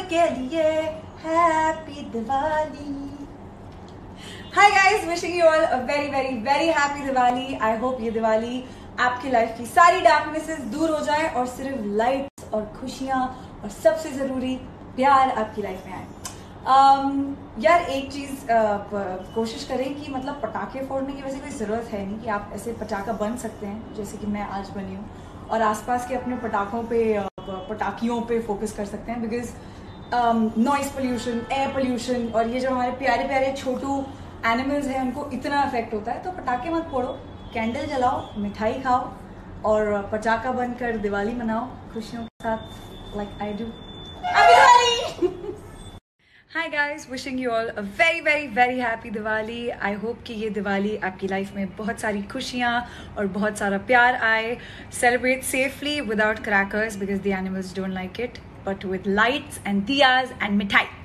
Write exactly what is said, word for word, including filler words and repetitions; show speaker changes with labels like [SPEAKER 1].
[SPEAKER 1] के लिए happy Diwali. Hi guys, wishing you all a very very very happy Diwali. I hope ये दिवाली आपकी life की सारी डार्कनेसेस दूर हो जाए और सिर्फ लाइट्स और खुशियां और सबसे जरूरी प्यार आपकी लाइफ में आए। um, यार एक चीज uh, कोशिश करें कि मतलब पटाखे फोड़ने की वैसे कोई जरूरत है नहीं कि आप ऐसे पटाखा बन सकते हैं जैसे कि मैं आज बनी हूँ, और आसपास के अपने पटाखों पे पटाखियों पे फोकस कर सकते हैं। Because noise pollution, air pollution और ये जो हमारे प्यारे प्यारे छोटू एनिमल्स हैं उनको इतना अफेक्ट होता है। तो पटाखे मत फोड़ो, कैंडल जलाओ, मिठाई खाओ और पटाखा बनकर दिवाली मनाओ खुशियों के साथ, like I do. Happy Diwali. Hi guys, wishing you all a very very very happy Diwali. I hope कि ये दिवाली आपकी लाइफ में बहुत सारी खुशियाँ और बहुत सारा प्यार आए। Celebrate safely without crackers because the animals don't like it, but with lights and diyas and मिठाई।